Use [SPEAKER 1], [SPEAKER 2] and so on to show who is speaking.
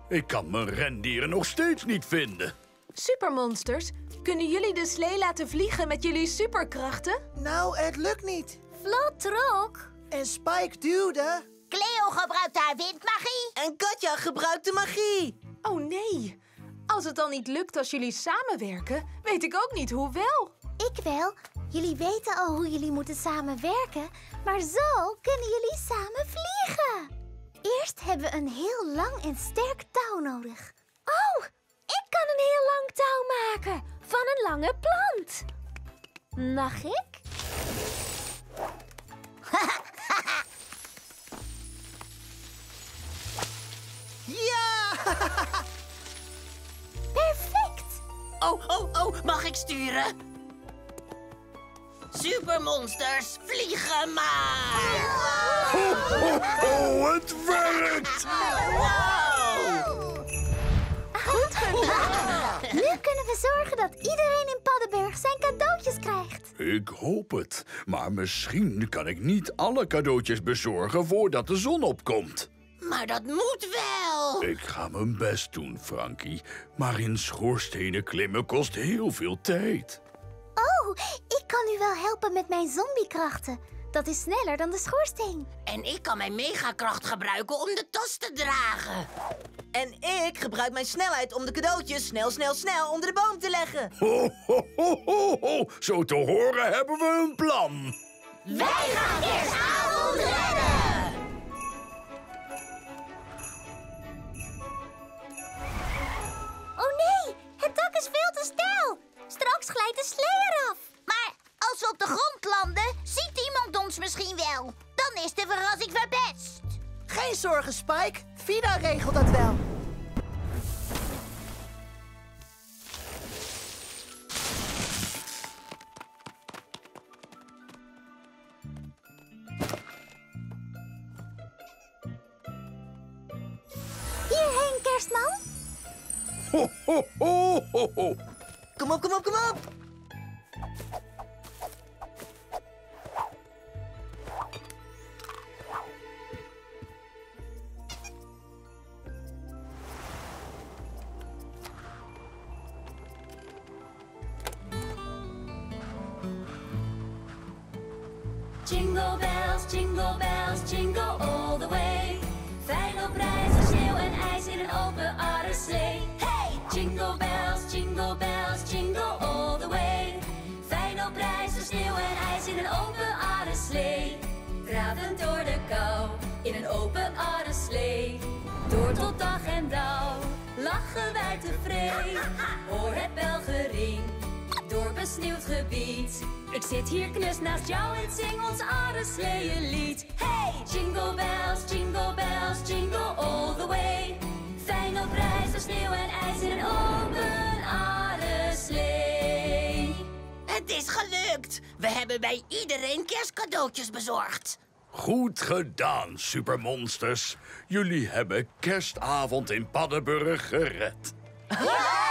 [SPEAKER 1] Ik kan mijn rendieren nog steeds niet vinden.
[SPEAKER 2] Supermonsters, kunnen jullie de slee laten vliegen met jullie superkrachten?
[SPEAKER 3] Nou, het lukt niet.
[SPEAKER 4] Flo trok.
[SPEAKER 3] En Spike duwde.
[SPEAKER 4] Cleo gebruikt haar windmagie.
[SPEAKER 5] En Katja gebruikt de magie.
[SPEAKER 2] Oh nee, als het dan niet lukt als jullie samenwerken, weet ik ook niet hoe wel.
[SPEAKER 4] Ik wel. Jullie weten al hoe jullie moeten samenwerken, maar zo kunnen jullie samen vliegen. Eerst hebben we een heel lang en sterk touw nodig. Oh, ik kan een heel lang touw maken van een lange plant. Mag ik?
[SPEAKER 3] Ja!
[SPEAKER 4] Perfect!
[SPEAKER 5] Oh, mag ik sturen? Supermonsters, vliegen maar!
[SPEAKER 1] Oh, het werkt!
[SPEAKER 4] Goed gedaan! Nu kunnen we zorgen dat iedereen in Paddenburg zijn cadeautjes krijgt.
[SPEAKER 1] Ik hoop het. Maar misschien kan ik niet alle cadeautjes bezorgen voordat de zon opkomt.
[SPEAKER 5] Maar dat moet wel!
[SPEAKER 1] Ik ga mijn best doen, Frankie. Maar in schoorstenen klimmen kost heel veel tijd.
[SPEAKER 4] Oh, ik kan u wel helpen met mijn zombiekrachten. Dat is sneller dan de schoorsteen.
[SPEAKER 5] En ik kan mijn megakracht gebruiken om de tas te dragen. En ik gebruik mijn snelheid om de cadeautjes snel onder de boom te leggen.
[SPEAKER 1] Ho, ho, ho, ho, ho. Zo te horen hebben we een plan.
[SPEAKER 4] Wij gaan Kerstavond redden! Oh nee, het dak is veel te steil. Straks glijdt de slee eraf. Maar als we op de grond landen, ziet iemand ons misschien wel. Dan is de verrassing verpest.
[SPEAKER 3] Geen zorgen, Spike. Vida regelt dat wel.
[SPEAKER 4] Hierheen, kerstman.
[SPEAKER 1] Ho, ho, ho, ho, ho.
[SPEAKER 5] Kom op!
[SPEAKER 6] Jingle bells, jingle all the way. Fijn op reis door sneeuw en ijs in een open aardeslee. Hey! Jingle bells, jingle all the way. Fijn op reis door sneeuw en ijs in een open aardeslee. Dravend door de kou in een open aardeslee. Door tot dag en dauw lachen wij tevreden. Hoor het belgering door besneeuwd gebied. Ik zit hier knus naast jou en zing ons aardesleeënlied. Hey! Jingle bells, jingle all the way. Fijn op reis door sneeuw en ijs in een open aardeslee.
[SPEAKER 5] Het is gelukt! We hebben bij iedereen kerstcadeautjes bezorgd.
[SPEAKER 1] Goed gedaan, supermonsters. Jullie hebben kerstavond in Paddenburg gered.
[SPEAKER 4] Ja!